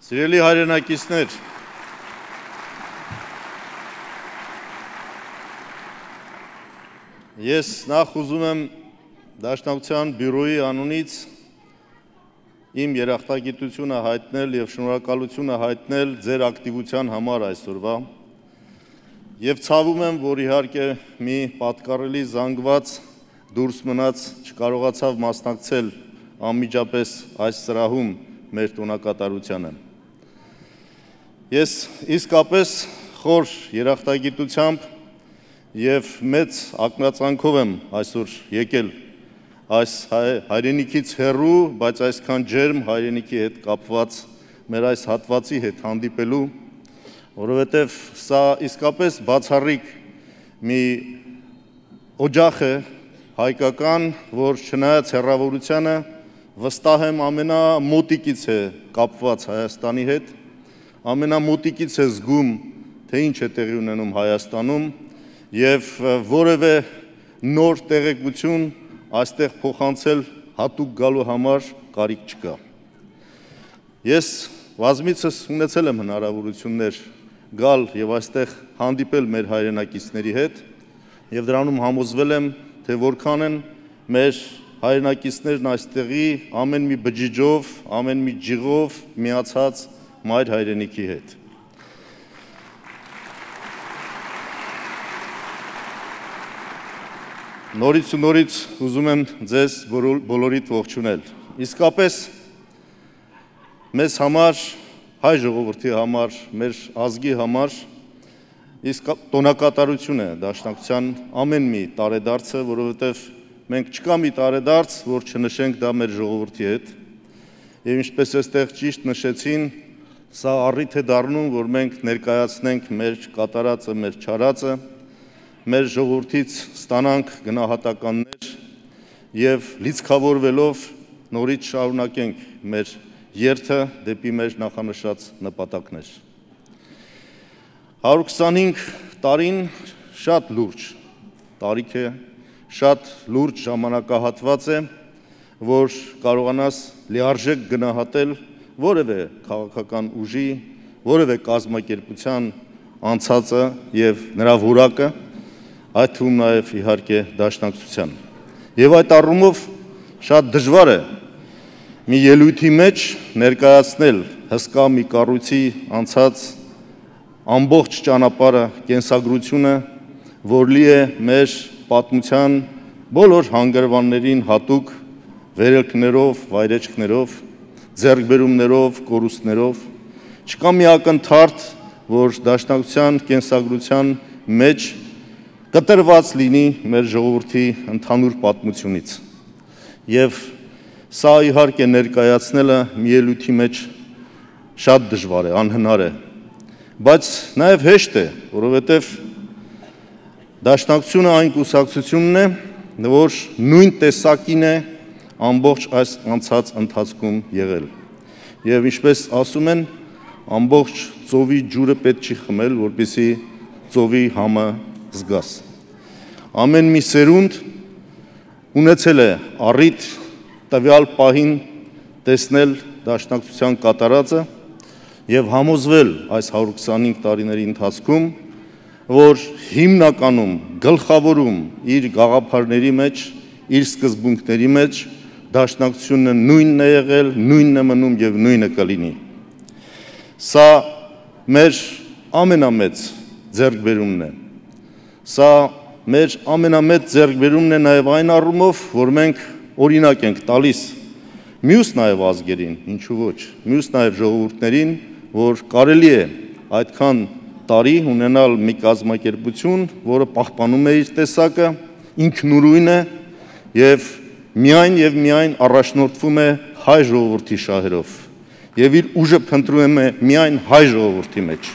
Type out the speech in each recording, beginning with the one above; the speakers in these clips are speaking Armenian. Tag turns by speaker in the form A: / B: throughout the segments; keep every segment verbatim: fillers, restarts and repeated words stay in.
A: Սիրելի հայրենակիցներ, ես նախ ուզում եմ Դաշնակցության բյուրոյի անունից իմ երախտագիտությունը հայտնել և շնորհակալությունը հայտնել ձեր ակտիվության համար այսօրվա և ցավում եմ, որ իհարկե մի պատկառելի զանգված դուրս մնաց չկարողացավ մասնակցել անմիջապես այս սրահում մեր տոնակատարությանը։ Ես իսկապես խոր երախտագիտությամբ և մեծ ակնածանքով եմ այսօր եկել այս հայրենիքից հեռու, բայց այսքան ջերմ հայրենիքի հետ կապված մեր այս հատվածի հետ հանդիպելու, որովհետև սա իսկապես բացառիկ մի օջախ է հայկական, որ չնայած հեռավորությանը վստահ եմ ամենամոտիկից է կապված Հայաստանի հետ, ամենամոտիկից է զգում, թե ինչ է տեղի ունենում Հայաստանում և որևէ նոր տեղեկություն այստեղ փոխանցել հատուկ գալու համար կարիք չկա։ Ես բազմիցս ունեցել եմ հնարավորություններ գալ և այստեղ հանդիպել մեր հայրենակիցների հետ և դրանում համոզվել եմ, թե որքան են մեր հայրենակիցներն այստեղի ամեն մի բջիջով, ամեն մի ջիղով միացած մայր հայրենիքի հետ։ Նորից ու նորից ուզում եմ ձեզ բոլորիդ ողջունել։ Իսկապես մեզ համար, հայ ժողովրդի համար, մեր ազգի համար իսկ տոնակատարություն է Դաշնակցության ամեն մի տարեդարձը, որովհետև մենք չկա մի տարեդարձ, որ չնշենք դա մեր ժողովրդի հետ։ Եվ ինչպես այստեղ ճիշտ նշեցին, սա առիթ է դառնում, որ մենք ներկայացնենք մեր կատարածը, մեր չարածը, մեր ժողովրդից ստանանք գնահատականներ և լիցքավորվելով նորից շարունակենք մեր երթը դեպի մեր նախանշած նպատակներ։ հարյուր քսանհինգ տարին շատ լուրջ տարիք է, շատ լուրջ ժամանակահատված է, որ կարողանաս լիարժեք գնահատել որևէ քաղաքական ուժի, որևէ կազմակերպության անցածը և նրա որակը, այդ թվում նաև իհարկե Դաշնակցության։ Եվ այդ առումով շատ դժվար է մի ելույթի մեջ ներկայացնել հսկա մի կառույցի անցած ամբողջ ճանապարհը, կենսագրությունը, որ լի է մեր պատմության բոլոր հանգրվաններին հատուկ վերելքներով, վայրեջքներով, ձեռքբերումներով, կորուստներով, չկա մի ակնթարթ, որ Դաշնակցության կենսագրության մեջ կտրված լինի մեր ժողովրդի ընդհանուր պատմությունից։ Եվ սա իհարկե ներկայացնելը մի ելույթի մեջ շատ դժվար է, անհնար է, բայց նաև հեշտ է, որովհետև Դաշնակցությունը այն կուսակցությունն է, որ նույն տեսակին է ամբողջ այս անցած ընթացքում եղել։ Եվ ինչպես ասում են, ամբողջ ծովի ջուրը պետք չի խմել, որպեսզի ծովի համը զգաս։ Ամեն մի սերունդ ունեցել է առիթ տվյալ պահին տեսնել Դաշնակցության կատարածը և համոզվել այս հարյուր քսանհինգ տարիների ընթացքում, որ հիմնականում գլխավորում իր գաղափարների մեջ, իր սկզբունքների մեջ Դաշնակցությունը նույնն է եղել, նույնն է մնում և նույնը կլինի։ Սա մեր ամենամեծ ձեռքբերումն է։ Սա մեր ամենամեծ ձեռքբերումն է նաև այն առումով, որ մենք օրինակ ենք տալիս մյուս նաև ազգերին, ինչու ոչ, մյուս նաև ժողովուրդներին, որ կարելի է այդքան տարի ունենալ մի կազմակերպություն, որը պահպանում է իր տեսակը, ինքնուրույն է և միայն և միայն առաջնորդվում է հայ ժողովրդի շահերով և իր ուժը փնտրում է միայն հայ ժողովրդի մեջ։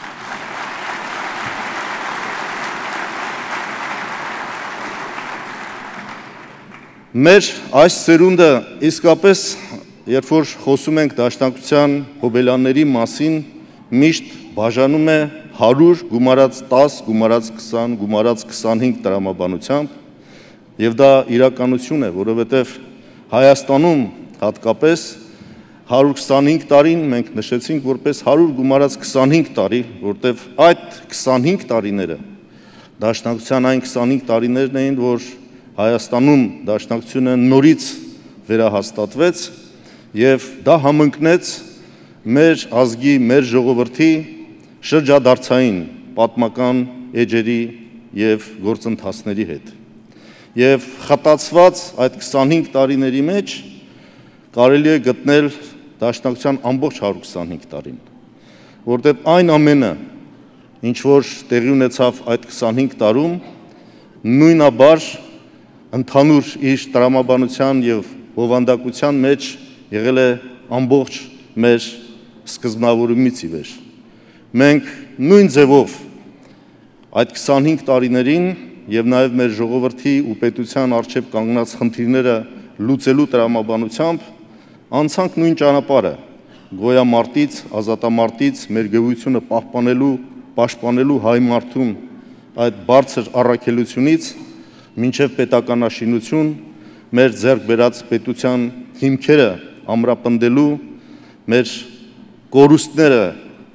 A: Մեր այս սերունդը իսկապես, երբ որ խոսում ենք Դաշնակցության հոբելյանների մասին, միշտ բաժանում է հարյուր գումարած տաս, գումարած քսան, գումարած քսանհինգ տրամաբանությամբ և դա իրականություն է, որովհետև Հայաստանում հատկապես հարյուր քսանհինգ տարին մենք նշեցինք որպես հարյուր գումարած քսանհինգ տարի, որտեվ այդ քսանհինգ տարիները Դաշնակցության այն քսանհինգ տարիներն էին, որ Հայաստանում Դաշնակցությունը նորից վերահաստատվեց եւ դա համընկնեց մեր ազգի, մեր ժողովրդի շրջադարձային պատմական էջերի եւ գործընթացների հետ։ Եվ խտացված այդ քսանհինգ տարիների մեջ կարելի է գտնել Դաշնակցության ամբողջ հարյուր քսանհինգ տարին, որտեղ այն ամենը, ինչ որ տեղի ունեցավ այդ քսանհինգ տարում, նույնաբար ընդհանուր իր տրամաբանության եւ բովանդակության մեջ եղել է ամբողջ մեր սկզբնավորումից ի վեր։ Մենք նույն ձևով այդ քսանհինգ տարիներին եւ նաեւ մեր ժողովրդի ու պետության արժեվ կանգնած խնդիրները լուծելու տրամաբանությամբ անցանք նույն ճանապարհը, գոյամարտից, ազատամարտից մեր գոյությունը պահպանելու, պաշտպանելու հայ մարդուն այդ բարձր առաքելությունից մինչև պետականաշինություն մեր ձեռք բերած պետության հիմքերը ամրապնդելու, մեր կորուստները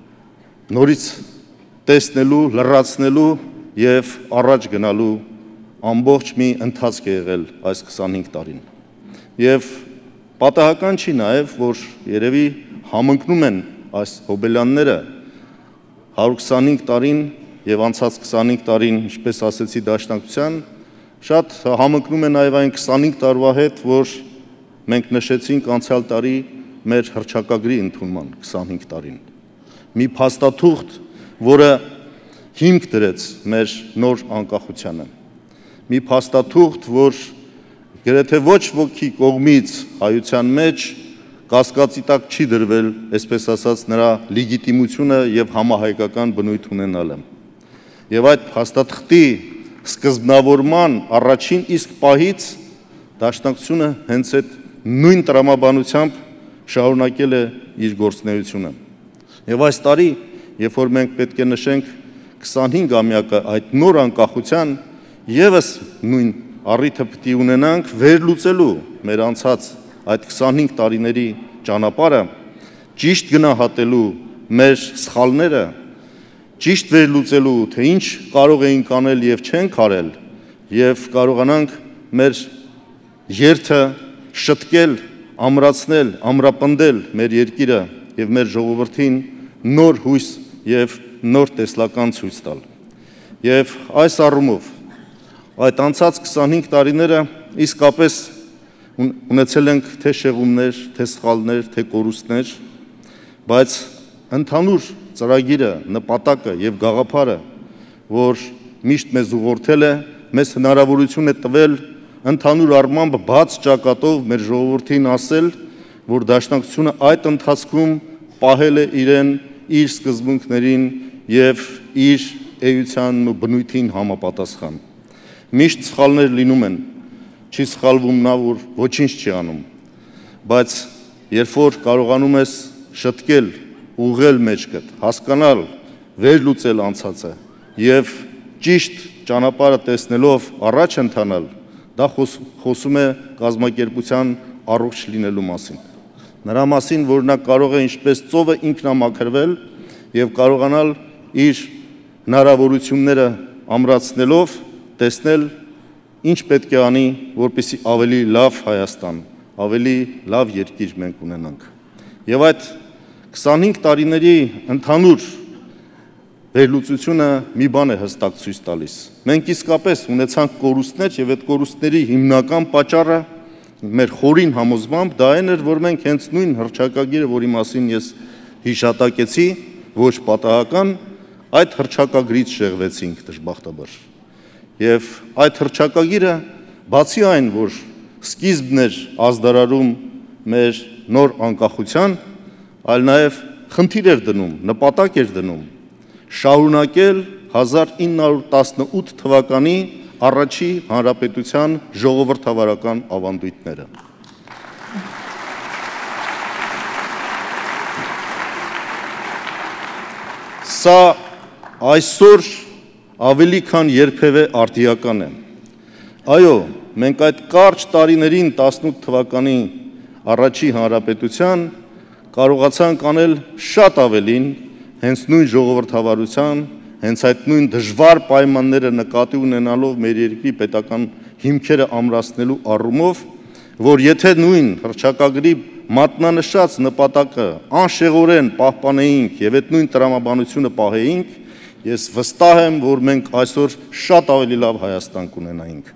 A: նորից տեսնելու, լրացնելու եւ առաջ գնալու ամբողջ մի ընթացք է եղել այս քսանհինգ տարին։ Եվ պատահական չի նաեւ, որ երևի համընկնում են այս հոբելյանները հարյուր քսանհինգ տարին եւ անցած քսանհինգ տարին, ինչպես ասեցի, Դաշնակցության, շատ համընկնում է նաեւ այն քսանհինգ տարվա հետ, որ մենք նշեցինք անցյալ տարի մեր հռչակագրի ընդունման քսանհինգ տարին։ Մի փաստաթուղթ, որը հիմք դրեց մեր նոր անկախությանը։ Մի փաստաթուղթ, որ գրեթե ոչ ոքի կողմից հայության մեջ կասկածի տակ չի դրվել, այսպես ասած, նրա լեգիտիմությունը եւ համահայկական բնույթ ունենալը։ Եվ այդ փաստաթղթի սկզբնավորման առաջին իսկ պահից Դաշնակցությունը հենց այդ նույն տրամաբանությամբ շարունակել է իր գործունեությունը։ Եվ այս տարի, երբ որ մենք պետք է նշենք քսանհինգամյակը այդ նոր անկախության, եւս նույն առիթը պետք է ունենանք վերլուծելու մեր անցած այդ քսանհինգ տարիների ճանապարհը, ճիշտ գնահատելու մեր սխալները, ճիշտ վերլուծելու, թե ինչ կարող էինք անել եւ չենք արել, եւ կարողանանք մեր երթը շտկել, ամրացնել, ամրապնդել մեր երկիրը եւ մեր ժողովրդին նոր հույս եւ նոր տեսլական ցույց տալ։ Եվ այս առումով այդ անցած քսանհինգ տարիները իսկապես ունեցել ենք թե շեղումներ, թե սխալներ, թե կորուստներ, բայց ընդհանուր ծրագիրը, նպատակը եւ գաղափարը, որ միշտ մեզ ուղղորդել է, մեզ հնարավորություն է տվել ընդհանուր առմամբ բաց ճակատով մեր ժողովրդին ասել, որ Դաշնակցությունը այդ ընթացքում պահել է իրեն իր սկզբունքներին եւ իր էության ու բնույթին համապատասխան։ Միշտ սխալներ լինում են, չի սխալվում նա, որ ոչինչ չի անում, բայց երբ որ կարողանում ես շտկել, ուղղել մեջքդ, հասկանալ, վերլուծել անցածը եւ ճիշտ ճանապարհը տեսնելով առաջ ընթանալ, դա խոսում է կազմակերպության առողջ լինելու մասին։ Նրա մասին, որ նա կարող է ինչպես ծովը ինքնամաքրվել եւ կարողանալ իր հնարավորությունները ամրացնելով տեսնել ինչ պետք է անի, որպեսզի ավելի լավ Հայաստան, ավելի լավ երկիր մենք ունենանք։ Եվ այդ քսանհինգ տարիների ընդհանուր վերլուծությունը մի բան է հստակ ցույց տալիս։ Մենք իսկապես ունեցանք կորուստներ եւ այդ կորուստների հիմնական պատճառը մեր խորին համոզմամբ դա էր, որ մենք հենց նույն հռչակագիրը, որի մասին ես հիշատակեցի, ոչ պատահական, այդ հռչակագրից շեղվեցինք դժբախտաբար։ Եվ այդ հռչակագիրը բացի այն, որ սկիզբն էր ազդարարում մեր նոր անկախության, այլ նաև խնդիր էր դնում, նպատակ էր դնում շարունակել հազար ինը հարյուր տասնութ թվականի առաջի հանրապետության ժողովրդավարական ավանդույթները։ Սա այսօր ավելի քան երբևէ արդիական է։ Այո, մենք այդ կարճ տարիներին տասնութ թվականի առաջի հանրապետության կարողացանք անել շատ ավելին հենց նույն ժողովրդավարության, հենց այդ նույն դժվար պայմանները նկատի ունենալով մեր երկրի պետական հիմքերը ամրացնելու առումով, որ եթե նույն հռչակագրի մատնանշած նպատակը անշեղորեն պահպանեինք եւ այդ նույն տրամաբանությունը պահեինք, ես վստահ եմ, որ մենք այսօր շատ ավելի լավ Հայաստան կունենայինք։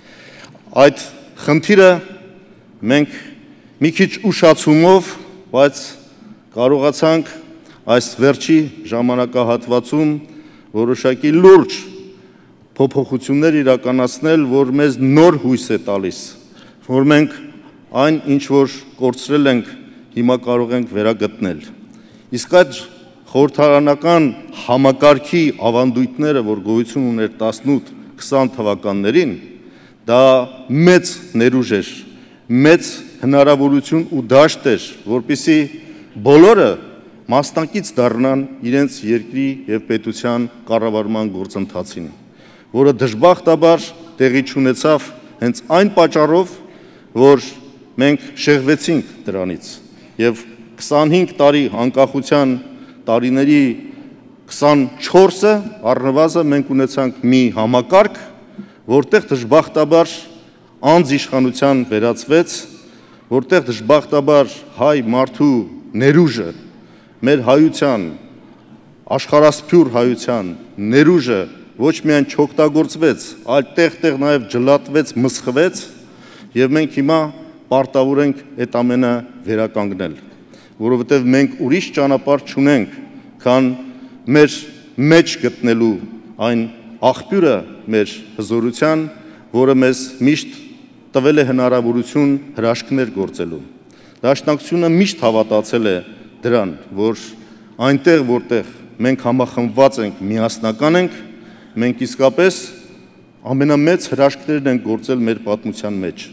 A: Այդ խնդիրը մենք մի քիչ ուշացումով, բայց կարողացանք այս վերջի ժամանակահատվածում որոշակի լուրջ փոփոխություններ իրականացնել, որ մեզ նոր հույս է տալիս, որ մենք այն, ինչ որ կորցրել ենք, հիմա կարող ենք վերագտնել։ Իսկ այդ խորհրդարանական համակարգի ավանդույթները, որ գոյություն ուներ տասնութ քսան թվականներին, դա մեծ ներուժ էր, մեծ հնարավորություն ու դաշտ էր, որպեսզի բոլորը մասնակից դառնան իրենց երկրի եւ պետության կառավարման գործընթացին, որը դժբախտաբար տեղի չունեցավ հենց այն պատճառով, որ մենք շեղվեցինք դրանից եւ քսանհինգ տարի անկախության տարիների քսանչորսը առնվազն մենք ունեցանք մի համակարգ, որտեղ դժբախտաբար անձիշխանության վերածվեց, որտեղ դժբախտաբար հայ մարդու ներուժը, մեր հայության, աշխարհասփյուր հայության ներուժը ոչ միայն չօգտագործվեց, այլ տեղ-տեղ նաև ջլատվեց, մսխվեց, եւ մենք հիմա պարտավոր ենք այդ ամենը վերականգնել, որովհետեւ մենք ուրիշ ճանապարհ չունենք, քան մեր մեջ գտնելու այն աղբյուրը մեր հզորության, որը մեզ միշտ տվել է հնարավորություն հրաշքներ գործելու։ Դաշնակցությունը միշտ հավատացել է դրան, որ այնտեղ, որտեղ մենք համախմբված ենք, միասնական ենք, մենք իսկապես ամենամեծ հրաշքներն ենք գործել մեր պատմության մեջ։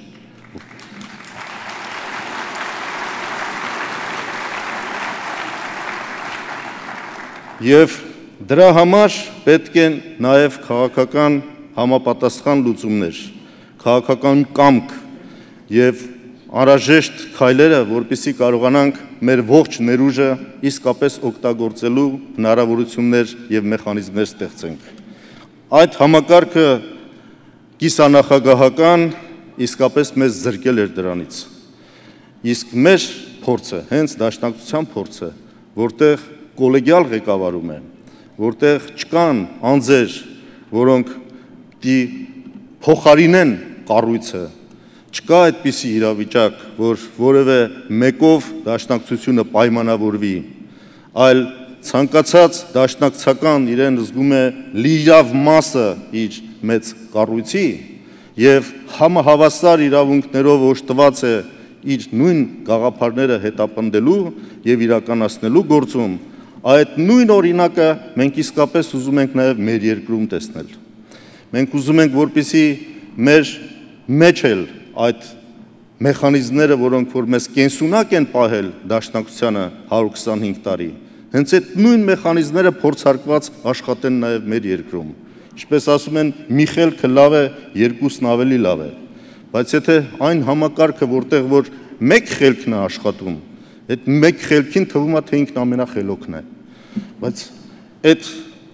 A: Եվ դրա համար պետք են նաև քաղաքական համապատասխան լուծումներ, քաղաքական կամք եւ անհրաժեշտ քայլերը, որպեսզի կարողանանք մեր ողջ ներուժը իսկապես օգտագործելու հնարավորություններ եւ մեխանիզմներ ստեղծենք։ Այդ համակարգը կիսանախագահական իսկապես մեզ զրկել էր դրանից։ Իսկ մեր փորձը, հենց դաշնակցության փորձը, որտեղ կոլեգիալ ղեկավարում է, որտեղ չկան անձեր, որոնք դի փոխարինեն կառույցը, չկա այդպիսի իրավիճակ, որ որևէ մեկով դաշնակցությունը պայմանավորվի, այլ ցանկացած դաշնակցական իրեն զգում է լիիրավ մասը իր մեծ կառույցի եւ համահավասար իրավունքներով օժտված է իր նույն գաղափարները հետապնդելու եւ իրականացնելու գործում, այդ նույն օրինակը մենք իսկապես ուզում ենք նաեւ մեր երկրում տեսնել։ Մենք ուզում ենք, որպեսզի մեր մեջ էլ այդ մեխանիզմները, որոնք որ մեզ կենսունակ են պահել դաշնակցությանը հարյուր քսանհինգ տարի, հենց այդ նույն մեխանիզմները փորձարկված աշխատեն նաև մեր երկրում։ Ինչպես ասում են, մի խելքը լավ է, երկուսն ավելի լավ է, բայց եթե այն համակարգը, որտեղ որ մեկ խելքն է աշխատում, այդ մեկ խելքին թվում է, թե ինքն ամենախելոքն է, բայց այդ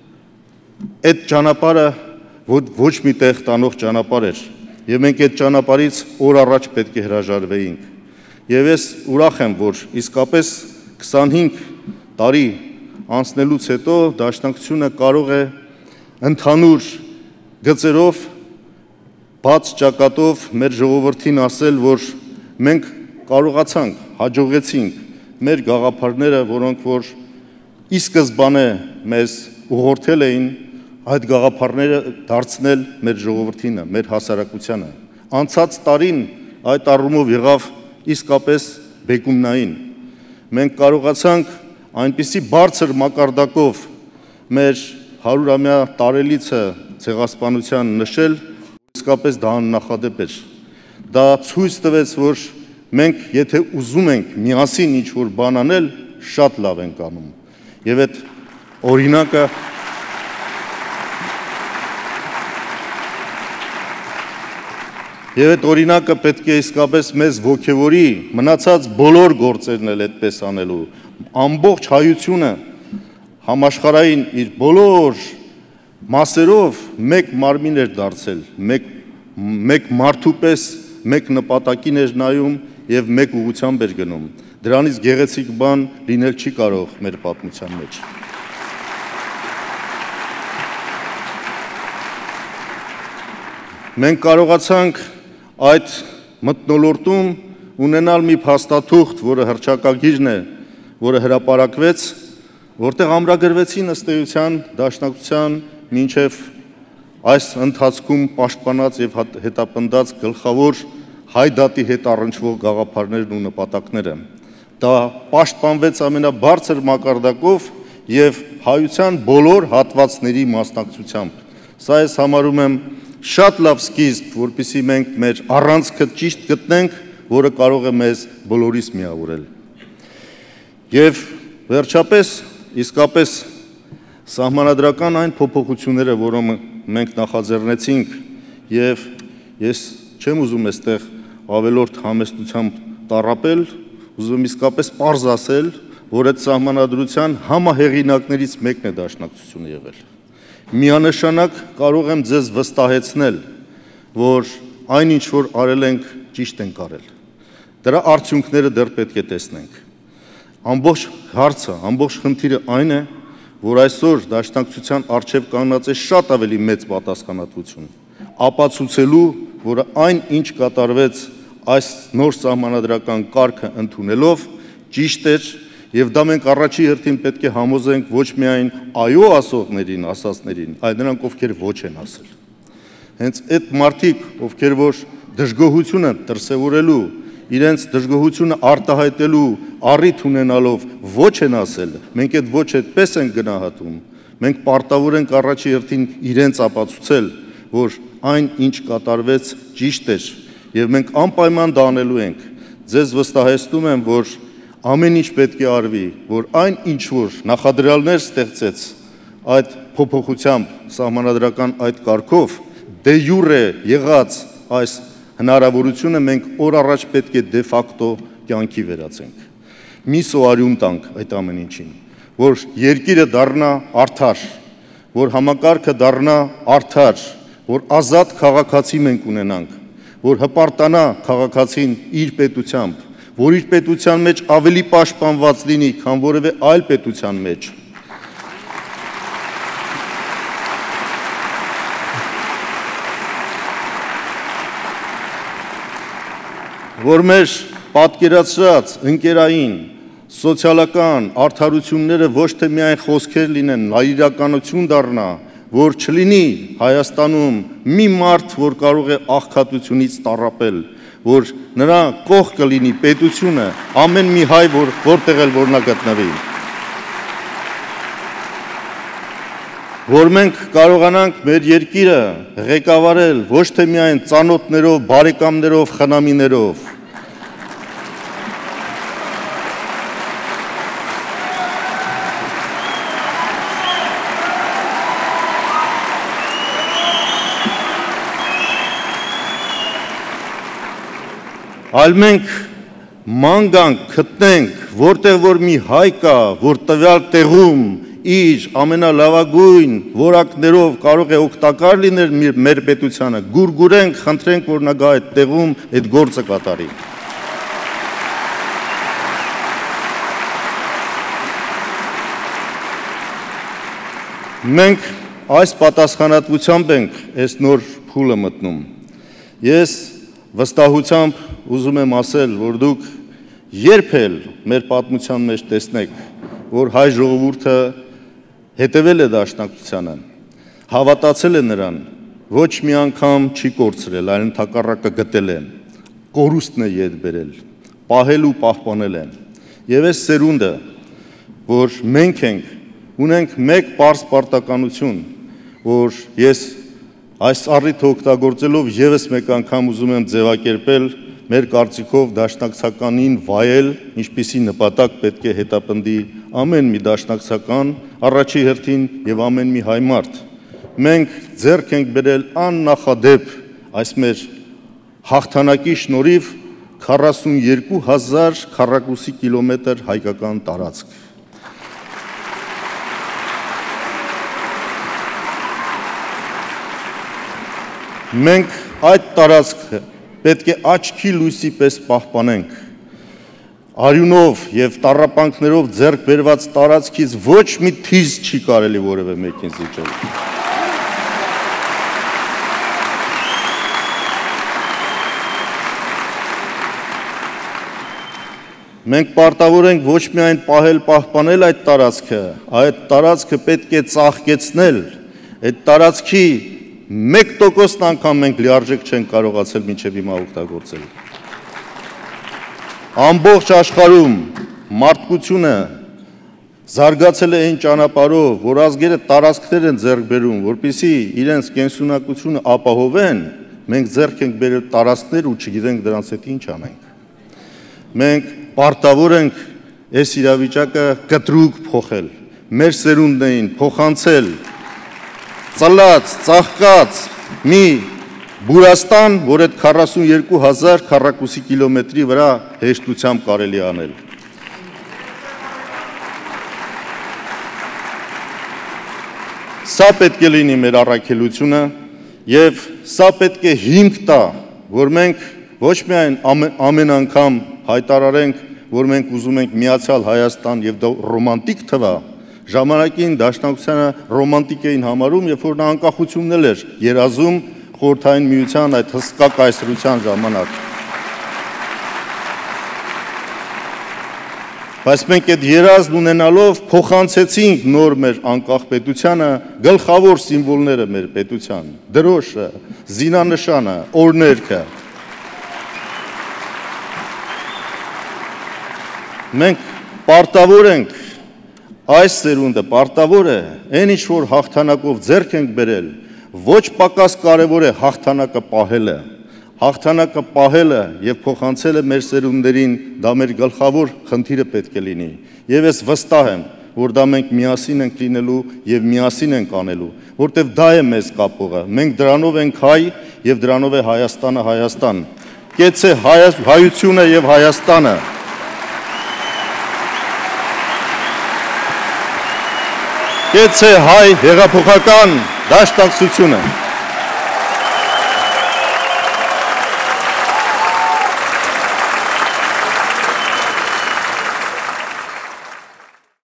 A: այդ ճանապարհը ոչ մի տեղ տանող ճանապարհ էր, եւ մենք այդ ճանապարհից օր առաջ պետք է հրաժարվեինք։ Եվ ես ուրախ եմ, որ իսկապես քսանհինգ տարի անցնելուց հետո դաշնակցությունը կարող է ընդհանուր գծերով, բաց ճակատով մեր ժողովրդին ասել, որ մենք կարողացանք, հաջողեցինք մեր գաղափարները, որոնք որ ի սկզբանե մեզ ուղղորդել էին, այդ գաղափարները դարձնել մեր ժողովրդինը, մեր հասարակությանը։ Անցած տարին այդ առումով եղավ իսկապես բեկումնային։ Մենք կարողացանք այնպիսի բարձր մակարդակով մեր հարյուրամյա տարելիցը ցեղասպանության նշել, իսկապես դա աննախադեպ էր։ Դա ցույց տվեց, որ մենք եթե ուզում ենք միասին ինչ-որ բան անել, շատ լավ ենք անում։ Եվ այդ օրինակը Եվ այդ օրինակը պետք է իսկապես մեզ ոգևորի մնացած բոլոր գործերն էլ այդպես անելու։ Ամբողջ հայությունը համաշխարհային իր բոլոր մասերով մեկ մարմին էր դարձել, մեկ մեկ մարդու պես մեկ նպատակին էր նայում եւ մեկ ուղղությամբ էր գնում։ Դրանից գեղեցիկ բան լինել չի կարող մեր պատմության մեջ։ Մենք կարողացանք այդ մթնոլորտում ունենալ մի փաստաթուղթ, որը հռչակագիրն է, որը հրապարակվեց, որտեղ ամրագրվեցին ըստ էության դաշնակցության մինչև այս ընթացքում պաշտպանած եւ հետապնդած գլխավոր հայ դատի հետ առնչվող գաղափարներն ու նպատակները։ Դա պաշտպանվեց ամենաբարձր մակարդակով եւ հայության բոլոր հատվածների մասնակցությամբ։ Սա ես համարում եմ շատ լավ սկիզբ, որպեսզի մենք մեր առանցքը ճիշտ գտնենք, որը կարող է մեզ բոլորիս միավորել։ Եվ վերջապես, իսկապես սահմանադրական այն փոփոխությունները, որոնք մենք նախաձեռնեցինք, եւ ես չեմ ուզում այստեղ ավելորդ համեստությամբ տառապել, ուզում իսկապես պարզ ասել, որ այդ սահմանադրության համահեղինակներից մեկն է դաշնակցությունը եղել։ Միանշանակ կարող եմ ձեզ վստահեցնել, որ այն ինչ որ արել ենք, ճիշտ ենք արել։ Դրա արդյունքները դեռ պետք է տեսնենք։ Ամբողջ հարցը, ամբողջ խնդիրը այն է, որ այսօր դաշնակցության առջև կանգնած է շատ ավելի մեծ պատասխանատվություն, ապացուցելու, որ այն ինչ կատարվեց այս նոր սահմանադրական կարգը ընդունելով, ճիշտ էր, եւ դա մենք առաջի հերթին պետք է համոզենք ոչ միայն այո ասողներին, ասածներին, այլ նրանք, ովքեր ոչ են ասել։ Հենց այդ մարդիկ, ովքեր որ դժգոհությունը դրսևորելու, իրենց դժգոհությունը արտահայտելու առիթ ունենալով ոչ են ասել, մենք այդ ոչ այդպես ենք գնահատում, մենք պարտավոր ենք առաջի հերթին իրենց ապացուցել, որ այն ինչ կատարվեց ճիշտ էր, եւ մենք անպայման դա անելու ենք։ Ձեզ վստահեցնում եմ, որ ամեն ինչ պետք է արվի, որ այն ինչ որ նախադրյալներ ստեղծեց այդ փոփոխությամբ սահմանադրական այդ կարգով, դե յուրե եղած այս հնարավորությունը մենք օր առաջ պետք է դե ֆակտո կյանքի վերածենք։ Մի սոարյուն տանք այդ ամեն ինչին, որ երկիրը դառնա արդար, որ համակարգը դառնա արդար, որ ազատ քաղաքացի մենք ունենանք, որ հպարտանա քաղաքացին իր պետությամբ, որ իր պետության մեջ ավելի պաշտպանված լինի, քան որևէ այլ պետության մեջ։ Որ մեր պատկերացրած ընկերային, սոցիալական արդարությունները ոչ թե միայն խոսքեր լինեն, այլ իրականություն դառնա, որ չլինի Հայաստանում մի մարդ, որ կարող է աղքատությունից տառապել, որ նրա կողք կլինի պետությունը, ամեն մի հայ, որ որտեղ էլ որ նա գտնվի։ Որ մենք կարողանանք մեր երկիրը ղեկավարել ոչ թե միայն ծանոթներով, բարեկամներով, խնամիներով, այլ մենք ման գանք, գտնենք, որտեղ որ մի հայ կա, որ տվյալ տեղում իր ամենալավագույն որակներով կարող է օգտակար լինել մեր պետությանը, գուրգուրենք, խնդրենք, որ նա գա այդ տեղում այդ գործը կատարի։ Մենք այս պատասխանատվությամբ ենք այս նոր փուլը մտնում։ Ես վստահությամբ ուզում եմ ասել, որ դուք երբ էլ մեր պատմության մեջ տեսնեք, որ հայ ժողովուրդը հետևել է դաշնակցությանը, հավատացել է նրան, ոչ մի անգամ չի կորցրել, այլ ընդհակառակը գտել է, կորուստն է ետ բերել, պահել ու պահպանել է։ Եվ այս սերունդը, որ մենք ենք, ունենք մեկ պարզ պարտականություն, որ ես այս առիթը օգտագործելով ևս մեկ անգամ ուզում եմ ձևակերպել մեր կարծիքով դաշնակցականին վայել, ինչպիսի նպատակ պետք է հետապնդի ամեն մի դաշնակցական, առաջի հերթին եւ ամեն մի հայ մարդ։ Մենք ձեռք ենք բերել աննախադեպ այս մեր հաղթանակի շնորհիվ քառասունյոթ հազար քառակուսի կիլոմետր հայկական տարածք։ Մենք այդ տարածքը պետք է աչքի լույսի պես պահպանենք։ Արյունով եւ տառապանքներով ձեռք բերված տարածքից ոչ մի թիզ չի կարելի որևէ մեկին զիջել։ Մենք պարտավոր ենք ոչ միայն պահել պահպանել այդ տարածքը, այդ տարածքը պետք է ծաղկեցնել, այդ տարածքի մեկ տոկոսն անգամ մենք լիարժեք չենք կարողացել մինչև հիմա օգտագործել։ Ամբողջ աշխարհում մարդկությունը զարգացել է այն ճանապարհով, որ ազգերը տարածքներ են ձեռք բերում, որպեսզի իրենց կենսունակությունը ապահովեն, մենք ձեռք ենք բերել տարածքներ ու չգիտենք դրանց հետ ինչ անենք։ Մենք պարտավոր ենք այս իրավիճակը կտրուկ փոխել, մեր սերունդներին փոխանցել ծլած, ծաղկած մի Բուրաստան, որ այդ քառասունյոթ հազար քառակուսի կիլոմետրի վրա հեշտությամբ կարելի անել։ Սա պետք է լինի մեր առաքելությունը եւ սա պետք է հիմք տա, որ մենք ոչ միայն ամեն անգամ հայտարարենք, որ մենք ուզում ենք միացյալ Հայաստան եւ դա ռոմանտիկ թվա, ժամանակին Դաշնակցությանը ռոմանտիկ էին համարում, երբ որ նա անկախությունն էր երազում Խորհրդային Միության այդ հսկա կայսրության ժամանակ։ Բայց մենք այդ երազն ունենալով փոխանցեցինք նոր մեր անկախ պետությանը գլխավոր սիմվոլները մեր պետության՝ դրոշը, զինանշանը, օրհներգը։ Մենք պարտավոր ենք, այս սերունդը պարտավոր է, այն ինչ որ հաղթանակով ձեռք ենք բերել, ոչ պակաս կարևոր է հաղթանակը պահելը, հաղթանակը պահելը եւ փոխանցելը մեր սերունդերին, դա մեր գլխավոր խնդիրը պետք է լինի։ Եվ ես վստահ եմ, որ դա մենք միասին ենք լինելու եւ միասին ենք անելու, որտեւ դա է մեզ կապողը։ Մենք դրանով ենք հայ եւ դրանով է Հայաստանը Հայաստան։ Կեցե հայությունը եւ Հայաստանը։ Կեցե հայ հեղափոխական դաշնակցությունը։